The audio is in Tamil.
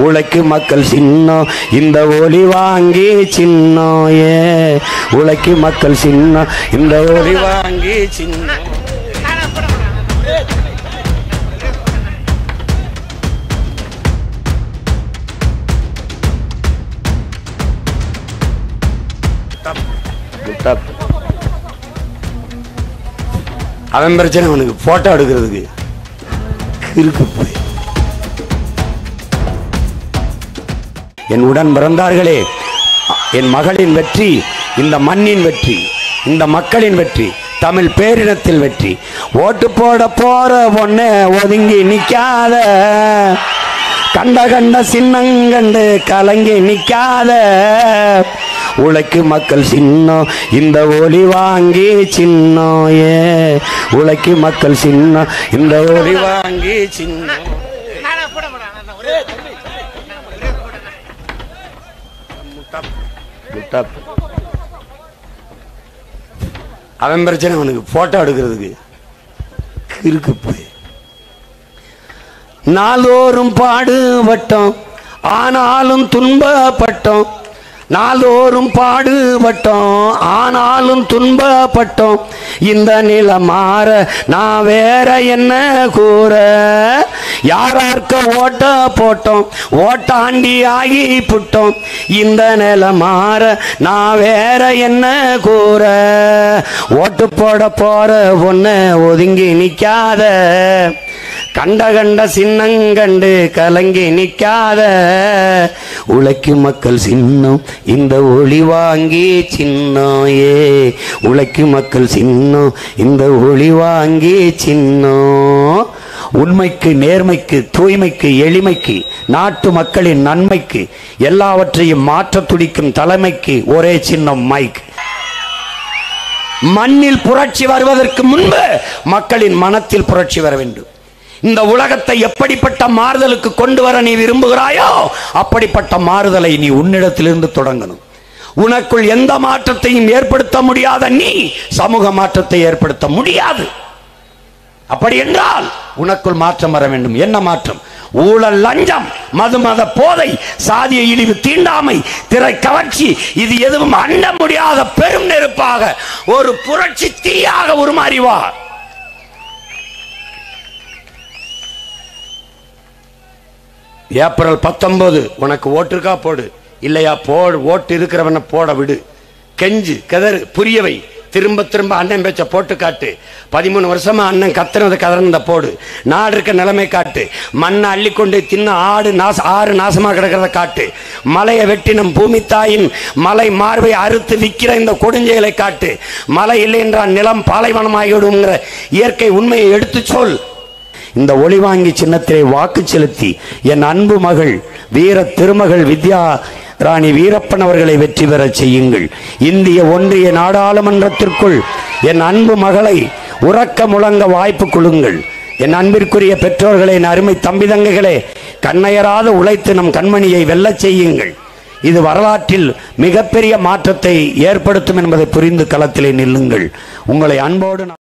உழைக்கும் மக்கள் சின்னம் இந்த ஒளி வாங்கி சின்னம் ஏ உழைக்கும் மக்கள் சின்னம் இந்த ஒளி வாங்கி சின்னம். அவன் பிரச்சனை அவனுக்கு போட்டோ எடுக்கிறதுக்கு இருக்கு. என் உடன் பிறந்தார்களே, என் மகளின் வெற்றி இந்த மண்ணின் வெற்றி, இந்த மக்களின் வெற்றி, தமிழ் பேரினத்தில் வெற்றி. ஓட்டு போட போற பொண்ணு ஒதுங்கி நிக்காத, கண்ட கண்ட சின்னங்கண்டு கலங்கி நிக்காத. உழைக்கும் மக்கள் சின்னம் இந்த ஒளி வாங்கி சின்னம் ஏ உழைக்கும் மக்கள் சின்னம் இந்த ஒளி வாங்கி சின்னம். அவன் பிரச்சனை அவனுக்கு போட்டோ எடுக்கிறதுக்கு இருக்கு. நாளோறும் பாடுபட்டோம் ஆனாலும் துன்பப்பட்டோம், நாளோறும் பாடுபட்டோம் ஆனாலும் துன்பப்பட்டோம். இந்த நிலை மாற நான் வேற என்ன கூற, யாரார்க்க ஓட்ட போட்டோம் ஓட்டாண்டி ஆகி புட்டோம். இந்த நிலை மாற நான் வேற என்ன கூற, ஓட்டு போட போற பொண்ணு ஒதுங்கி நிக்காத, கண்ட கண்ட சின்னங்கண்டு கலங்கி நிக்காத. உழைக்கும் மக்கள் சின்னம் இந்த ஒளி வாங்கி சின்னம் ஏ உழைக்கும் மக்கள் சின்னம் இந்த ஒளி வாங்கி சின்னம். உண்மைக்கு, நேர்மைக்கு, தூய்மைக்கு, எளிமைக்கு, நாட்டு மக்களின் நன்மைக்கு, எல்லாவற்றையும் மாற்ற துடிக்கும் தலைமைக்கு ஒரே சின்னம் மைக். மண்ணில் புரட்சி வருவதற்கு முன்பு மக்களின் மனத்தில் புரட்சி வர வேண்டும். இந்த உலகத்தை எப்படிப்பட்ட மாறுதலுக்கு கொண்டு வர நீ விரும்புகிறாயோ அப்படிப்பட்ட மாறுதலை நீ உன்னிடத்திலிருந்து தொடங்கணும். உனக்குள் எந்த மாற்றத்தையும் ஏற்படுத்த முடியாத நீ சமூக மாற்றத்தை ஏற்படுத்த முடியாது. அப்படி என்றால் உனக்குள் மாற்றம் வர வேண்டும். என்ன மாற்றம்? ஊழல், லஞ்சம், மதுமத போதை, சாதிய இழிவு, தீண்டாமை, திரை கவர்ச்சி, இது எதுவும் அண்ட முடியாத பெரும் நெருப்பாக ஒரு புரட்சி தீயாக உருமாறிவார். ஏப்ரல் 19 உனக்கு ஓட்டு இருக்கா போடு, இல்லையா போடு, ஓட்டு இருக்கிறவன போட விடு, கெஞ்சு கதறு, புரியவை, திரும்ப திரும்ப அண்ணன் பேச்ச போட்டு காட்டு. 13 வருஷமா அண்ணன் கத்துனது கதறந்த போடு, நாடு இருக்க நிலைமை காட்டு, மண்ணை அள்ளிக்கொண்டு தின்ன ஆறு நாசமா கிடக்கிறத காட்டு, மலையை வெட்டி நம் பூமி தாயின் மலை மார்பை அறுத்து விற்கிற இந்த கொடுஞ்செயலை காட்டு, மழை இல்லை என்றால் நிலம் பாலைவனமாகிவிடுங்கிற இயற்கை உண்மையை எடுத்து சொல். இந்த ஒளி வாங்கி சின்னத்திலே வாக்கு செலுத்தி என் அன்பு மகள் வீர திருமகள் வித்யா ராணி வீரப்பன் அவர்களை வெற்றி பெற செய்யுங்கள். இந்திய ஒன்றிய நாடாளுமன்றத்திற்குள் என் அன்பு மகளை உறக்க முழங்க வாய்ப்பு கொடுங்கள். என் அன்பிற்குரிய பெற்றோர்களே, என் அருமை தம்பி தங்கைகளே, கண்ணையராத உழைத்து நம் கண்மணியை வெல்லச் செய்யுங்கள். இது வரலாற்றில் மிகப்பெரிய மாற்றத்தை ஏற்படுத்தும் என்பதை புரிந்து களத்திலே நில்லுங்கள். உங்களை அன்போடு